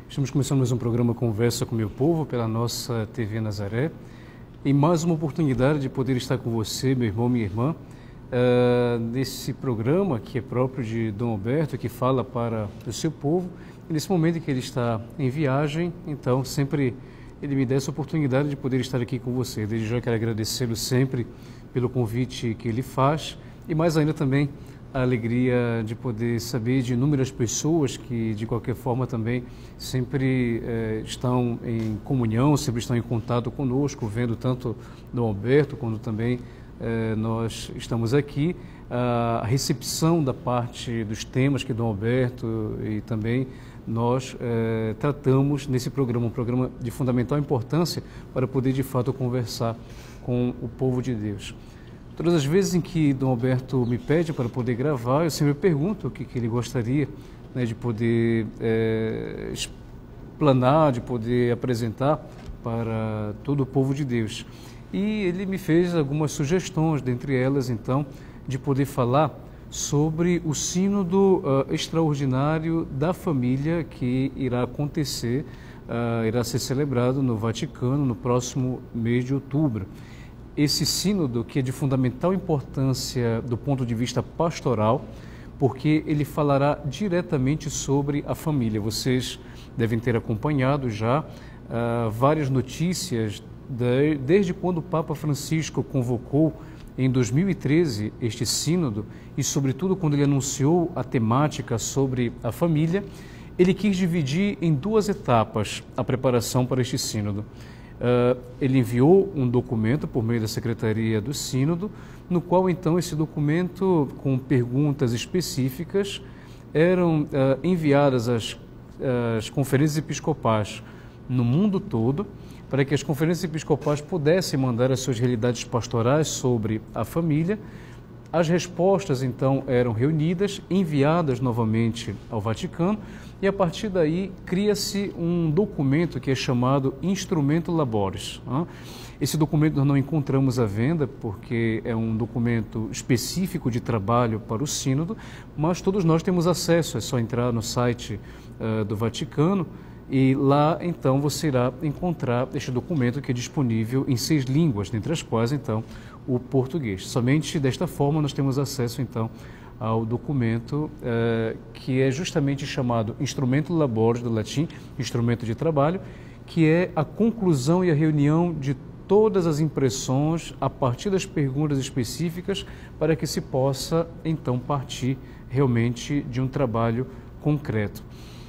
Estamos começando mais um programa Conversa com o Meu Povo pela nossa TV Nazaré. E mais uma oportunidade de poder estar com você, meu irmão, minha irmã, nesse programa que é próprio de Dom Alberto, que fala para o seu povo. E nesse momento em que ele está em viagem, então sempre ele me dá essa oportunidade de poder estar aqui com você. Desde já quero agradecê-lo sempre pelo convite que ele faz e mais ainda também a alegria de poder saber de inúmeras pessoas que, de qualquer forma, também sempre estão em comunhão, sempre estão em contato conosco, vendo tanto Dom Alberto quanto também nós estamos aqui. A recepção da parte dos temas que Dom Alberto e também nós tratamos nesse programa, um programa de fundamental importância para poder, de fato, conversar com o povo de Deus. Todas as vezes em que Dom Alberto me pede para poder gravar, eu sempre pergunto o que ele gostaria, né, de poder explanar, de poder apresentar para todo o povo de Deus. E ele me fez algumas sugestões, dentre elas, então, de poder falar sobre o sínodo extraordinário da família que irá acontecer, irá ser celebrado no Vaticano no próximo mês de outubro. Esse sínodo que é de fundamental importância do ponto de vista pastoral, porque ele falará diretamente sobre a família. Vocês devem ter acompanhado já várias notícias desde quando o Papa Francisco convocou em 2013 este sínodo e, sobretudo, quando ele anunciou a temática sobre a família, ele quis dividir em duas etapas a preparação para este sínodo. Ele enviou um documento por meio da Secretaria do Sínodo, no qual então esse documento com perguntas específicas eram enviadas às conferências episcopais no mundo todo, para que as conferências episcopais pudessem mandar as suas realidades pastorais sobre a família. As respostas então eram reunidas, enviadas novamente ao Vaticano, e a partir daí cria-se um documento que é chamado Instrumento Laboris. Esse documento nós não encontramos à venda porque é um documento específico de trabalho para o sínodo, mas todos nós temos acesso, é só entrar no site do Vaticano e lá então você irá encontrar este documento que é disponível em 6 línguas, dentre as quais então o português. Somente desta forma nós temos acesso então ao documento que é justamente chamado Instrumento Laboris, do latim, instrumento de trabalho, que é a conclusão e a reunião de todas as impressões a partir das perguntas específicas para que se possa então partir realmente de um trabalho concreto.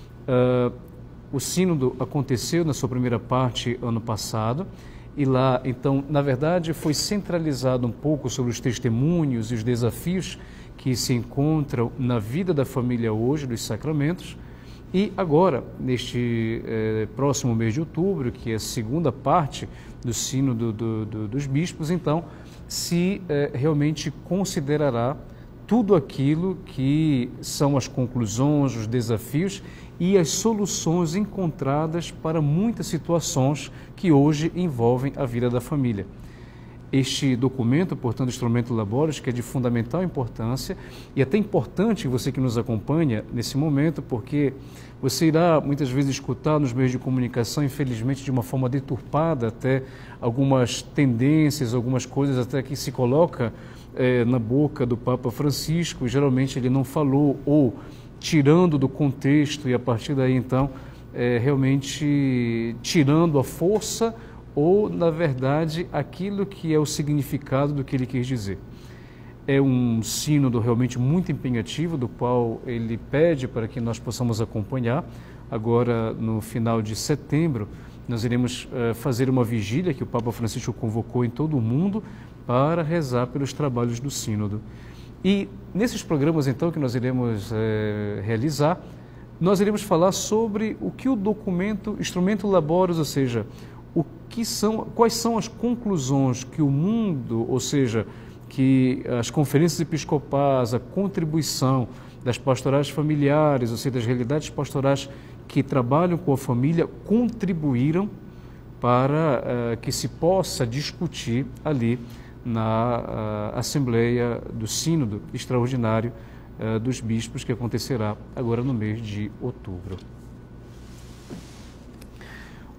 O sínodo aconteceu na sua primeira parte ano passado e lá, então, na verdade, foi centralizado um pouco sobre os testemunhos e os desafios que se encontram na vida da família hoje, dos sacramentos. E agora, neste próximo mês de outubro, que é a segunda parte do sínodo dos bispos, então, se realmente considerará tudo aquilo que são as conclusões, os desafios e as soluções encontradas para muitas situações que hoje envolvem a vida da família. Este documento, portanto, Instrumento Laboris, que é de fundamental importância e até importante você que nos acompanha nesse momento, porque você irá muitas vezes escutar nos meios de comunicação, infelizmente de uma forma deturpada, até algumas tendências, algumas coisas até que se coloca na boca do Papa Francisco, geralmente ele não falou ou tirando do contexto e a partir daí então realmente tirando a força ou, na verdade, aquilo que é o significado do que ele quis dizer. É um sínodo realmente muito empenhativo, do qual ele pede para que nós possamos acompanhar. Agora, no final de setembro, nós iremos fazer uma vigília que o Papa Francisco convocou em todo o mundo para rezar pelos trabalhos do sínodo. E nesses programas, então, que nós iremos realizar, nós iremos falar sobre o que o documento Instrumento Laboris, ou seja, quais são as conclusões que o mundo, ou seja, que as conferências episcopais, a contribuição das pastorais familiares, ou seja, das realidades pastorais que trabalham com a família, contribuíram para que se possa discutir ali na Assembleia do Sínodo Extraordinário dos Bispos, que acontecerá agora no mês de outubro.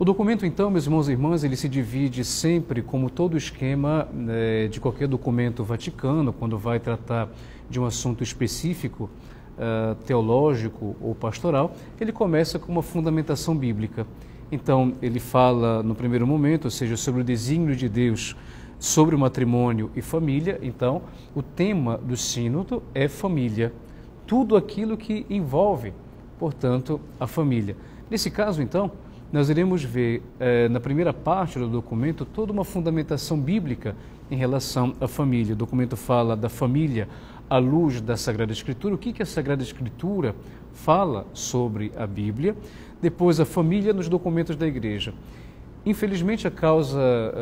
O documento, então, meus irmãos e irmãs, ele se divide sempre, como todo esquema de qualquer documento vaticano, quando vai tratar de um assunto específico, teológico ou pastoral, ele começa com uma fundamentação bíblica. Então, ele fala no primeiro momento, ou seja, sobre o desígnio de Deus, sobre o matrimônio e família. Então, o tema do sínodo é família, tudo aquilo que envolve, portanto, a família. Nesse caso, então, nós iremos ver na primeira parte do documento toda uma fundamentação bíblica em relação à família. O documento fala da família à luz da Sagrada Escritura, o que a Sagrada Escritura fala sobre a Bíblia, depois a família nos documentos da Igreja. Infelizmente, a causa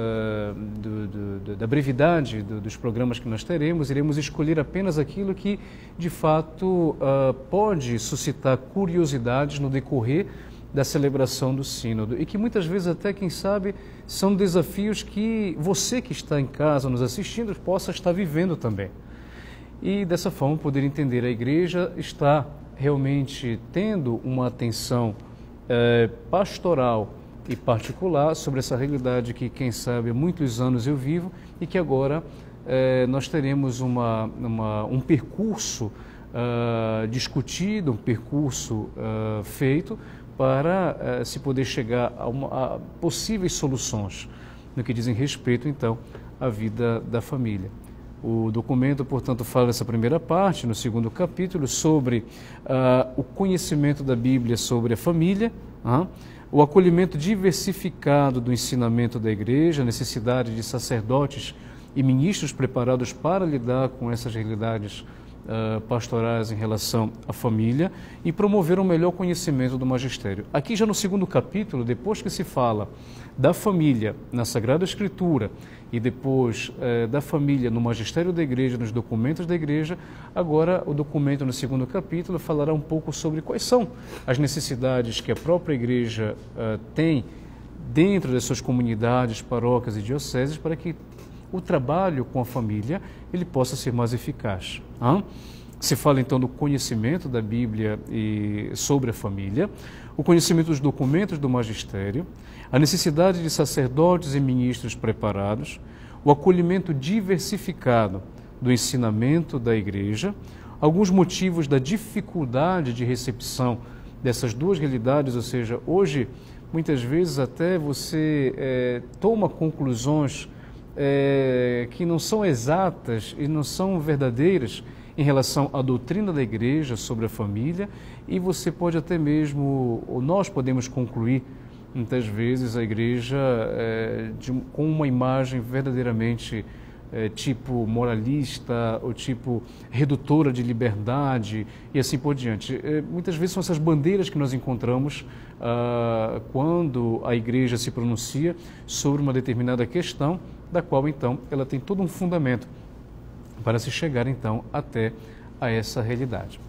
da brevidade dos programas que nós teremos, iremos escolher apenas aquilo que, de fato, pode suscitar curiosidades no decorrer da celebração do sínodo e que muitas vezes até, quem sabe, são desafios que você que está em casa nos assistindo possa estar vivendo também. E dessa forma poder entender a Igreja está realmente tendo uma atenção pastoral e particular sobre essa realidade que, quem sabe, há muitos anos eu vivo e que agora nós teremos um percurso discutido, um percurso feito para se poder chegar a possíveis soluções no que dizem respeito, então, à vida da família. O documento, portanto, fala nessa primeira parte, no segundo capítulo, sobre o conhecimento da Bíblia sobre a família, o acolhimento diversificado do ensinamento da Igreja, a necessidade de sacerdotes e ministros preparados para lidar com essas realidades pastorais em relação à família e promover um melhor conhecimento do magistério. Aqui já no segundo capítulo, depois que se fala da família na Sagrada Escritura e depois da família no magistério da Igreja, nos documentos da Igreja, agora o documento no segundo capítulo falará um pouco sobre quais são as necessidades que a própria Igreja tem dentro das suas comunidades, paróquias e dioceses para que o trabalho com a família ele possa ser mais eficaz. Se fala então do conhecimento da Bíblia e sobre a família, o conhecimento dos documentos do magistério, a necessidade de sacerdotes e ministros preparados, o acolhimento diversificado do ensinamento da Igreja, alguns motivos da dificuldade de recepção dessas duas realidades, ou seja, hoje muitas vezes até você toma conclusões que não são exatas e não são verdadeiras em relação à doutrina da Igreja sobre a família e você pode até mesmo, ou nós podemos concluir, muitas vezes a Igreja com uma imagem verdadeiramente tipo moralista ou tipo redutora de liberdade e assim por diante. Muitas vezes são essas bandeiras que nós encontramos quando a Igreja se pronuncia sobre uma determinada questão, da qual então ela tem todo um fundamento para se chegar então até a essa realidade.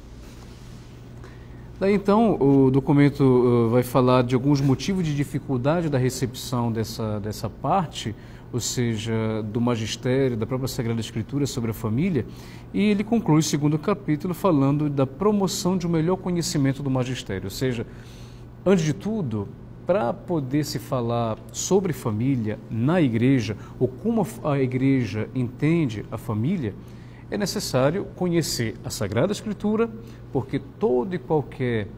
Daí então o documento vai falar de alguns motivos de dificuldade da recepção dessa parte, ou seja, do magistério, da própria Sagrada Escritura sobre a família, e ele conclui o segundo capítulo falando da promoção de um melhor conhecimento do magistério, ou seja, antes de tudo, para poder se falar sobre família na Igreja, ou como a Igreja entende a família, é necessário conhecer a Sagrada Escritura, porque toda e qualquer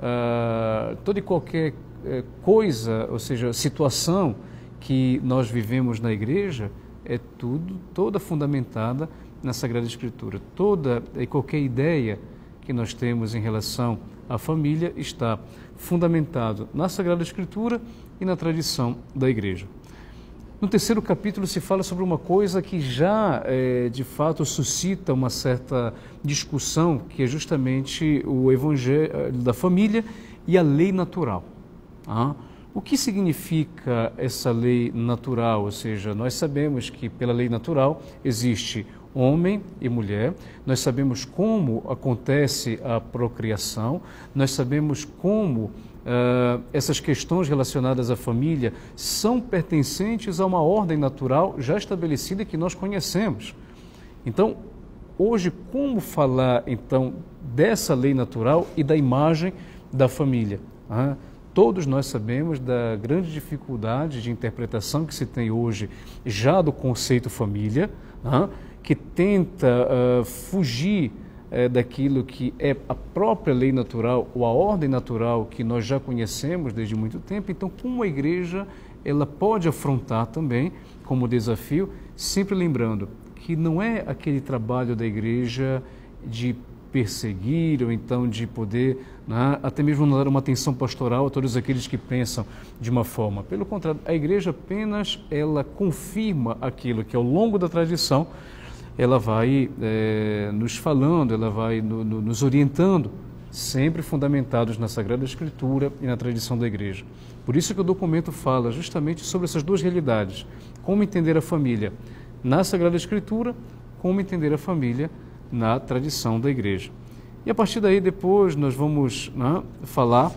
coisa, ou seja, situação que nós vivemos na Igreja, é toda fundamentada na Sagrada Escritura. Toda e qualquer ideia que nós temos em relação à família está fundamentado na Sagrada Escritura e na tradição da Igreja. No terceiro capítulo se fala sobre uma coisa que já, de fato, suscita uma certa discussão, que é justamente o Evangelho da família e a lei natural. O que significa essa lei natural? Ou seja, nós sabemos que pela lei natural existe homem e mulher, nós sabemos como acontece a procriação, nós sabemos como essas questões relacionadas à família são pertencentes a uma ordem natural já estabelecida que nós conhecemos. Então, hoje, como falar então dessa lei natural e da imagem da família? todos nós sabemos da grande dificuldade de interpretação que se tem hoje já do conceito família, que tenta fugir daquilo que é a própria lei natural ou a ordem natural que nós já conhecemos desde muito tempo. Então, como a igreja ela pode afrontar também como desafio, sempre lembrando que não é aquele trabalho da igreja de perseguir ou então de poder, até mesmo dar uma atenção pastoral a todos aqueles que pensam de uma forma. Pelo contrário, a igreja apenas ela confirma aquilo que ao longo da tradição ela vai nos falando, ela vai nos orientando, sempre fundamentados na Sagrada Escritura e na tradição da igreja. Por isso que o documento fala justamente sobre essas duas realidades, como entender a família na Sagrada Escritura, como entender a família na tradição da igreja. E a partir daí, depois, nós vamos falar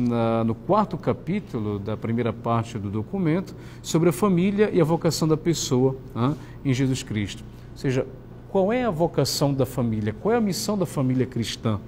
no 4º capítulo da primeira parte do documento sobre a família e a vocação da pessoa em Jesus Cristo. Ou seja, qual é a vocação da família, qual é a missão da família cristã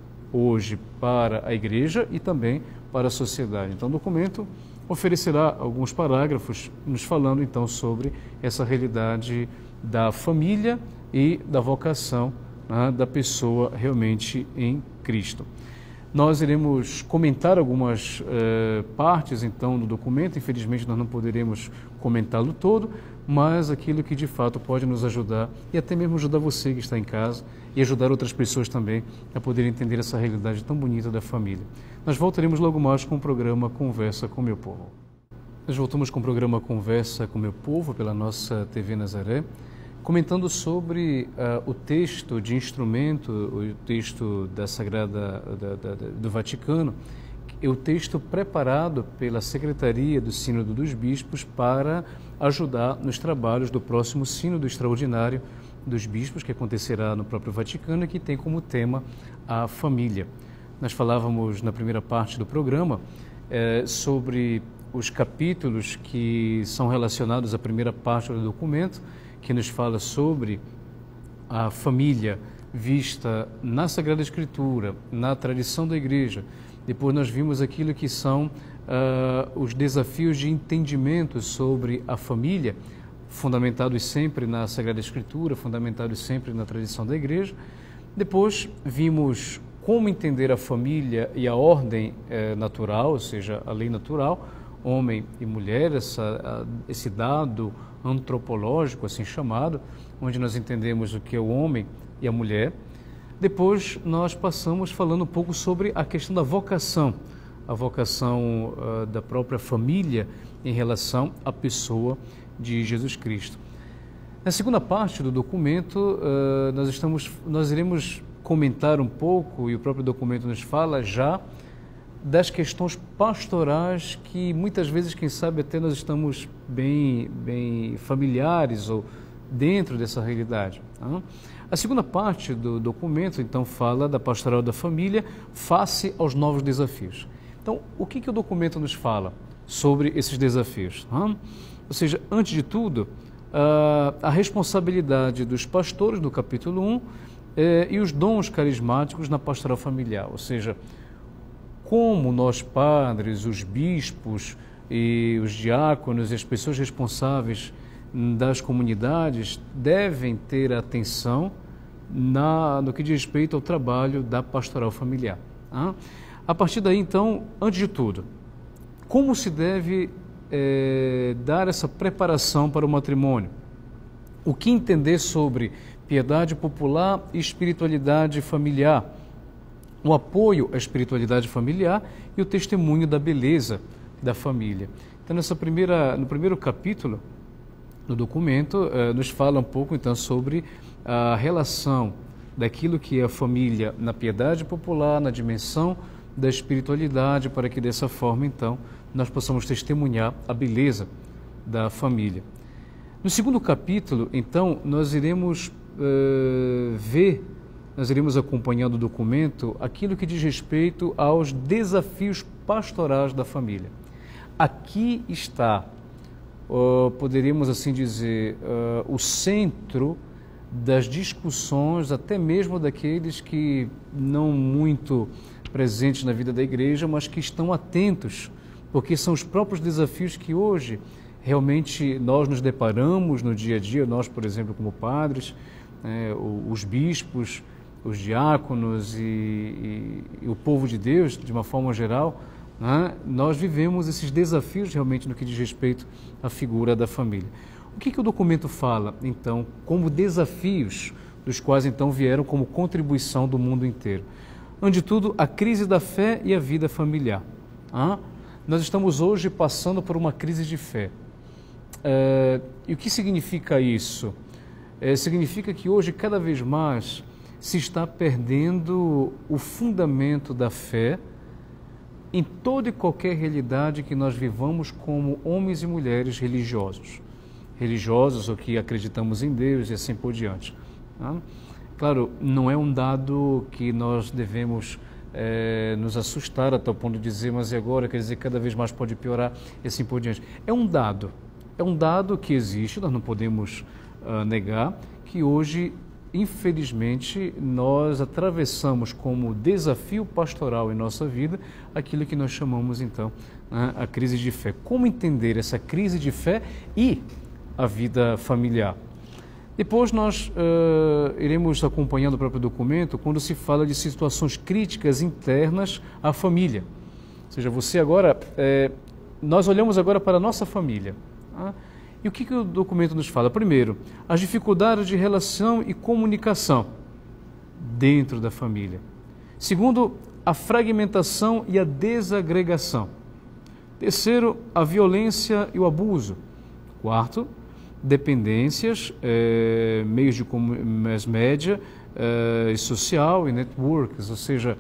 hoje para a igreja e também para a sociedade. Então, o documento oferecerá alguns parágrafos nos falando então sobre essa realidade da família e da vocação da pessoa realmente em Cristo. Nós iremos comentar algumas partes então do documento, infelizmente nós não poderemos comentá-lo todo, mas aquilo que de fato pode nos ajudar e até mesmo ajudar você que está em casa e ajudar outras pessoas também a poder entender essa realidade tão bonita da família. Nós voltaremos logo mais com o programa Conversa com Meu Povo. Nós voltamos com o programa Conversa com Meu Povo pela nossa TV Nazaré, comentando sobre o texto de instrumento, o texto da Sagrada do Vaticano, o texto preparado pela Secretaria do Sínodo dos Bispos para ajudar nos trabalhos do próximo Sínodo Extraordinário dos Bispos, que acontecerá no próprio Vaticano e que tem como tema a família. Nós falávamos na primeira parte do programa sobre os capítulos que são relacionados à primeira parte do documento, que nos fala sobre a família vista na Sagrada Escritura, na tradição da Igreja. Depois nós vimos aquilo que são os desafios de entendimento sobre a família, fundamentados sempre na Sagrada Escritura, fundamentados sempre na tradição da Igreja. Depois vimos como entender a família e a ordem natural, ou seja, a lei natural, homem e mulher, esse dado antropológico, assim chamado, onde nós entendemos o que é o homem e a mulher. Depois nós passamos falando um pouco sobre a questão da vocação, a vocação da própria família em relação à pessoa de Jesus Cristo. Na segunda parte do documento, nós iremos comentar um pouco, e o próprio documento nos fala já, das questões pastorais que muitas vezes, quem sabe, até nós estamos bem familiares ou dentro dessa realidade. A segunda parte do documento, então, fala da pastoral da família face aos novos desafios. Então, o que o documento nos fala sobre esses desafios? Ou seja, antes de tudo, a responsabilidade dos pastores, do capítulo 1, e os dons carismáticos na pastoral familiar, ou seja, como nós padres, os bispos e os diáconos e as pessoas responsáveis das comunidades devem ter atenção no que diz respeito ao trabalho da pastoral familiar. A partir daí, então, antes de tudo, como se deve dar essa preparação para o matrimônio? O que entender sobre piedade popular e espiritualidade familiar? O apoio à espiritualidade familiar e o testemunho da beleza da família. Então, no primeiro capítulo do documento, nos fala um pouco então sobre a relação daquilo que é a família na piedade popular, na dimensão da espiritualidade, para que dessa forma então nós possamos testemunhar a beleza da família. No segundo capítulo, então, nós iremos nós iremos acompanhando o documento aquilo que diz respeito aos desafios pastorais da família. Aqui está, poderíamos assim dizer, o centro das discussões, até mesmo daqueles que não muito presentes na vida da igreja, mas que estão atentos, porque são os próprios desafios que hoje realmente nós nos deparamos no dia a dia, nós, por exemplo, como padres, os bispos, os diáconos e o povo de Deus, de uma forma geral, né? Nós vivemos esses desafios realmente no que diz respeito à figura da família. O que o documento fala, então, como desafios dos quais, então, vieram como contribuição do mundo inteiro? Antes de tudo, a crise da fé e a vida familiar. Nós estamos hoje passando por uma crise de fé. E o que significa isso? Significa que hoje, cada vez mais, se está perdendo o fundamento da fé em toda e qualquer realidade que nós vivamos como homens e mulheres religiosos. Religiosos ou que acreditamos em Deus e assim por diante. Claro, não é um dado que nós devemos nos assustar a tal ponto de dizer, mas e agora? Quer dizer, cada vez mais pode piorar e assim por diante. É um dado que existe, nós não podemos negar, que hoje, infelizmente, nós atravessamos como desafio pastoral em nossa vida aquilo que nós chamamos, então, a crise de fé. Como entender essa crise de fé e a vida familiar? Depois nós iremos acompanhando o próprio documento quando se fala de situações críticas internas à família. Ou seja, você agora, nós olhamos agora para a nossa família. E o que o documento nos fala? Primeiro, as dificuldades de relação e comunicação dentro da família. Segundo, a fragmentação e a desagregação. Terceiro, a violência e o abuso. Quarto, dependências, meios de mass média e social e networks, ou seja,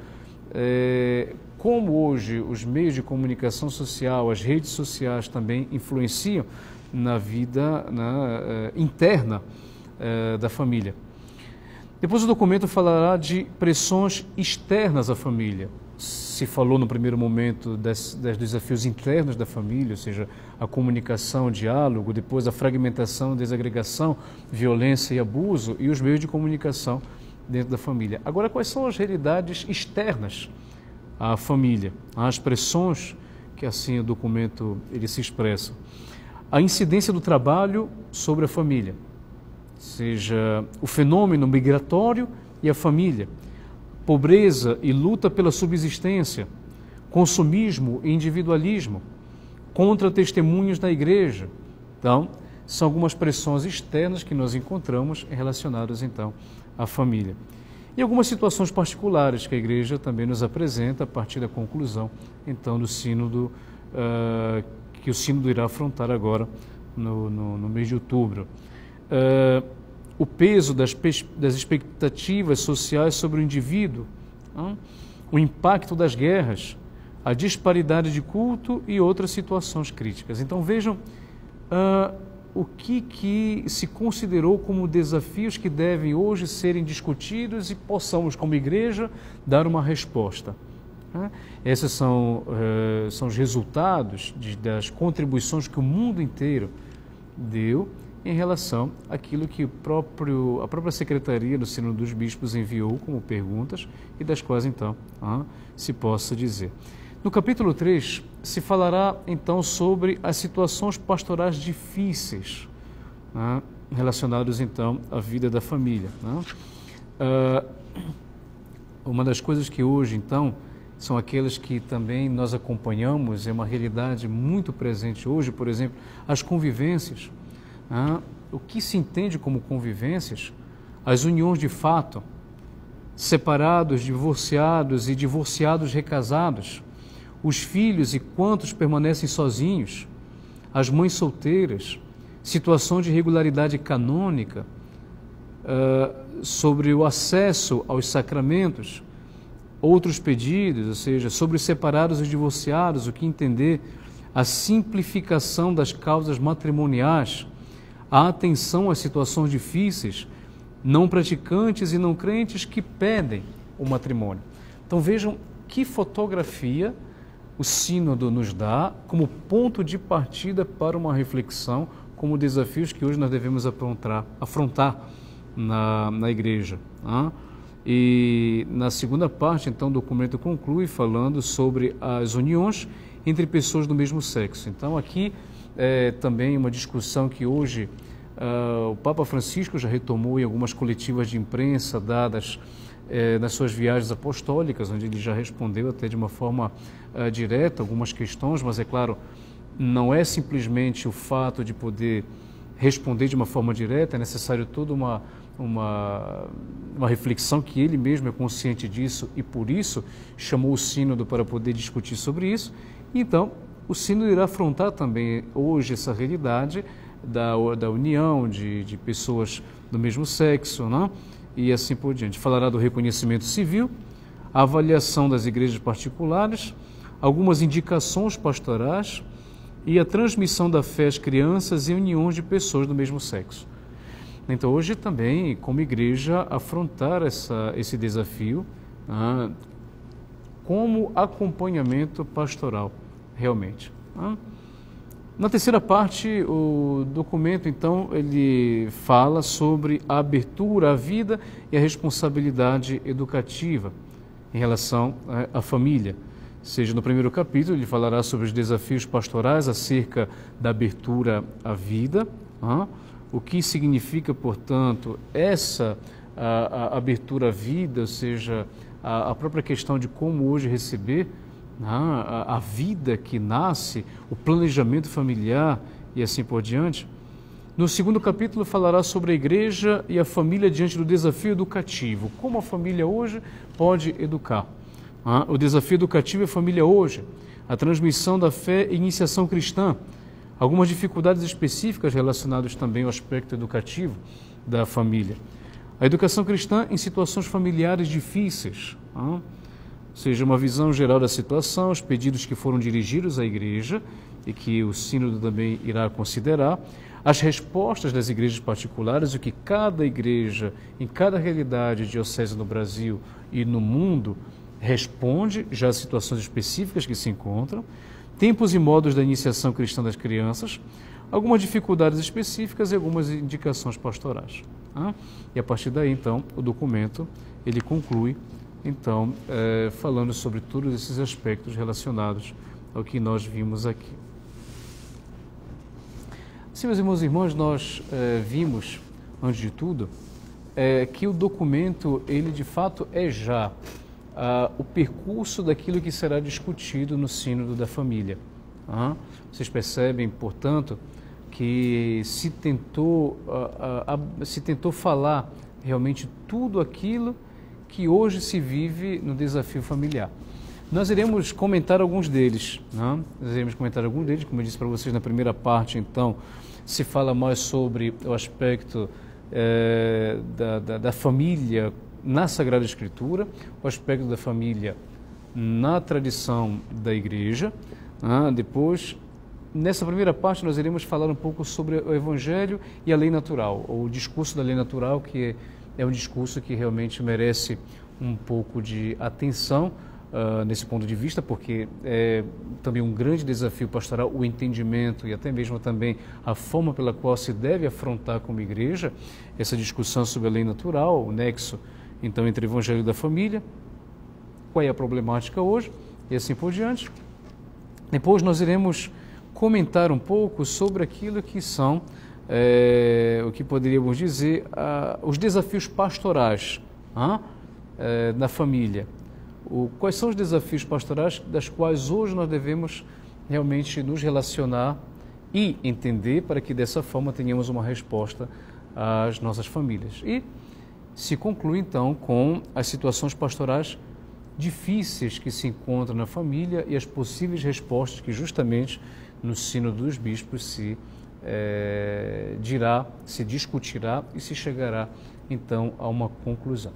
como hoje os meios de comunicação social, as redes sociais também influenciam na vida interna da família. Depois o documento falará de pressões externas à família. Se falou no primeiro momento dos desafios internos da família, ou seja, a comunicação, o diálogo, depois a fragmentação, desagregação, violência e abuso e os meios de comunicação dentro da família. Agora, quais são as realidades externas à família? As pressões que assim o documento ele se expressa. A incidência do trabalho sobre a família, seja o fenômeno migratório e a família, pobreza e luta pela subsistência, consumismo e individualismo, contra testemunhos na igreja. Então, são algumas pressões externas que nós encontramos relacionadas, então, à família. E algumas situações particulares que a igreja também nos apresenta a partir da conclusão, então, do sínodo, que o sínodo irá afrontar agora no mês de outubro. O peso das expectativas sociais sobre o indivíduo, o impacto das guerras, a disparidade de culto e outras situações críticas. Então vejam o que se considerou como desafios que devem hoje serem discutidos e possamos, como igreja, dar uma resposta. Esses são os resultados das contribuições que o mundo inteiro deu em relação àquilo que a própria Secretaria do Sínodo dos Bispos enviou como perguntas e das quais, então, se possa dizer. No capítulo 3, se falará, então, sobre as situações pastorais difíceis relacionadas, então, à vida da família. Uma das coisas que hoje, então, são aquelas que também nós acompanhamos, é uma realidade muito presente hoje, por exemplo, as convivências. O que se entende como convivências? As uniões de fato, separados, divorciados e divorciados recasados, os filhos e quantos permanecem sozinhos, as mães solteiras, situação de irregularidade canônica, sobre o acesso aos sacramentos, outros pedidos, ou seja, sobre os separados e divorciados, o que entender, a simplificação das causas matrimoniais, a atenção às situações difíceis, não praticantes e não crentes que pedem o matrimônio. Então vejam que fotografia o sínodo nos dá como ponto de partida para uma reflexão, como desafios que hoje nós devemos afrontar na igreja. E na segunda parte, então, o documento conclui falando sobre as uniões entre pessoas do mesmo sexo. Então, aqui também uma discussão que hoje o Papa Francisco já retomou em algumas coletivas de imprensa dadas nas suas viagens apostólicas, onde ele já respondeu até de uma forma direta algumas questões, mas é claro, não é simplesmente o fato de poder responder de uma forma direta, é necessário toda uma reflexão que ele mesmo é consciente disso e por isso chamou o sínodo para poder discutir sobre isso. Então, o sínodo irá afrontar também hoje essa realidade da união de pessoas do mesmo sexo, né? E assim por diante. Falará do reconhecimento civil, a avaliação das igrejas particulares, algumas indicações pastorais e a transmissão da fé às crianças e uniões de pessoas do mesmo sexo. Então, hoje também, como igreja, afrontar esse desafio como acompanhamento pastoral, realmente. Na terceira parte, o documento, então, ele fala sobre a abertura à vida e a responsabilidade educativa em relação à família. Ou seja, no primeiro capítulo, ele falará sobre os desafios pastorais acerca da abertura à vida, o que significa, portanto, essa abertura à vida, ou seja, a própria questão de como hoje receber a vida que nasce, o planejamento familiar e assim por diante. No segundo capítulo falará sobre a igreja e a família diante do desafio educativo, como a família hoje pode educar. O desafio educativo é a família hoje, a transmissão da fé e iniciação cristã, algumas dificuldades específicas relacionadas também ao aspecto educativo da família. A educação cristã em situações familiares difíceis, ou seja, uma visão geral da situação, os pedidos que foram dirigidos à igreja e que o sínodo também irá considerar, as respostas das igrejas particulares, o que cada igreja, em cada realidade diocese no Brasil e no mundo, responde já às situações específicas que se encontram, tempos e modos da iniciação cristã das crianças, algumas dificuldades específicas e algumas indicações pastorais. E a partir daí, então, o documento ele conclui, então, falando sobre todos esses aspectos relacionados ao que nós vimos aqui. Sim, meus irmãos e irmãs, nós vimos, antes de tudo, que o documento, ele de fato é já o percurso daquilo que será discutido no sínodo da família. Vocês percebem, portanto, que se tentou falar realmente tudo aquilo que hoje se vive no desafio familiar. Nós iremos comentar alguns deles, como eu disse para vocês na primeira parte, então, se fala mais sobre o aspecto da família na Sagrada Escritura, o aspecto da família na tradição da Igreja. Depois, nessa primeira parte, nós iremos falar um pouco sobre o Evangelho e a lei natural, ou o discurso da lei natural, que é um discurso que realmente merece um pouco de atenção nesse ponto de vista, porque é também um grande desafio pastoral o entendimento e até mesmo também a forma pela qual se deve afrontar como igreja essa discussão sobre a lei natural, o nexo então entre o Evangelho da família, qual é a problemática hoje e assim por diante. Depois nós iremos comentar um pouco sobre aquilo que são, o que poderíamos dizer, os desafios pastorais da família. Quais são os desafios pastorais das quais hoje nós devemos realmente nos relacionar e entender para que dessa forma tenhamos uma resposta às nossas famílias. E se conclui então com as situações pastorais difíceis que se encontram na família e as possíveis respostas que justamente no Sínodo dos Bispos se discutirá e se chegará então a uma conclusão.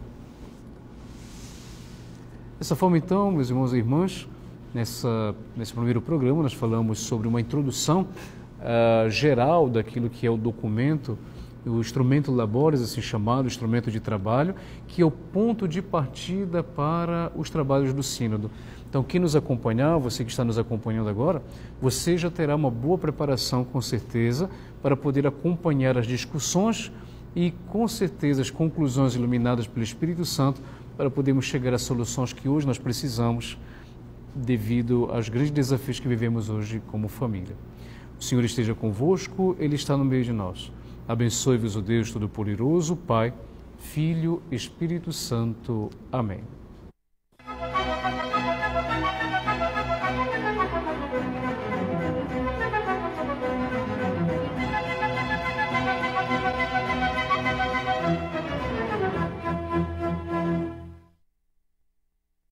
Dessa forma então, meus irmãos e irmãs, nesse primeiro programa nós falamos sobre uma introdução geral daquilo que é o documento, o instrumento labores, assim chamado, instrumento de trabalho, que é o ponto de partida para os trabalhos do Sínodo. Então, quem nos acompanhar, você que está nos acompanhando agora, você já terá uma boa preparação, com certeza, para poder acompanhar as discussões e, com certeza, as conclusões iluminadas pelo Espírito Santo para podermos chegar às soluções que hoje nós precisamos devido aos grandes desafios que vivemos hoje como família. O Senhor esteja convosco, Ele está no meio de nós. Abençoe-vos o Deus Todo-Poderoso, Pai, Filho, Espírito Santo. Amém.